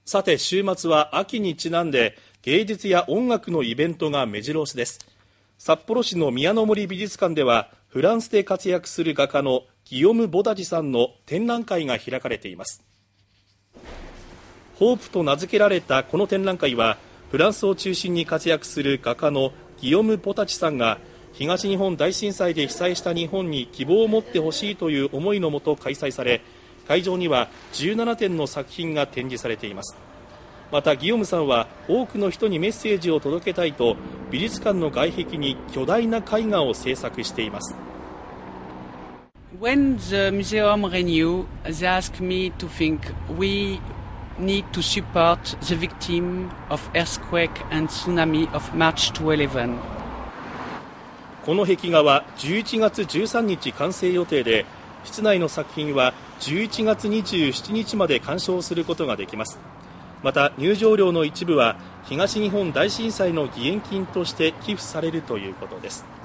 さて、週末は秋にちなんで芸術や音楽のイベントが目白押しです。札幌市の宮の森美術館ではフランスで活躍する画家のギヨム・ボダジさんの展覧会が開かれています。ホープと名付けられたこの展覧会は、フランスを中心に活躍する画家のギヨム・ボダジさんが東日本大震災で被災した日本に希望を持ってほしいという思いのもと開催され、会場には17点の作品が展示されています。またギヨムさんは多くの人にメッセージを届けたいと美術館の外壁に巨大な絵画を制作しています。 When the museum renew, they ask me to think we need to support the victim of earthquake and tsunami of March 11. この壁画は11月13日完成予定で、室内の作品は11月27日まで鑑賞することができます。また入場料の一部は東日本大震災の義援金として寄付されるということです。